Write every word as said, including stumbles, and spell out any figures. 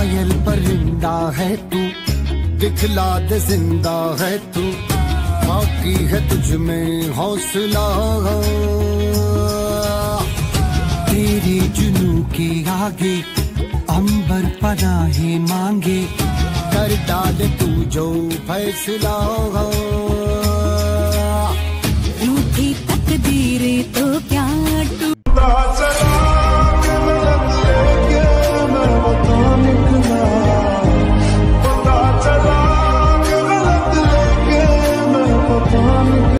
घायल परिंदा है तू, दिखला दे जिंदा है तू, बाकी है तुझ में हौसला। तेरे जुनू के आगे अंबर पनाहे मांगे, कर डाल तू जो फैसला।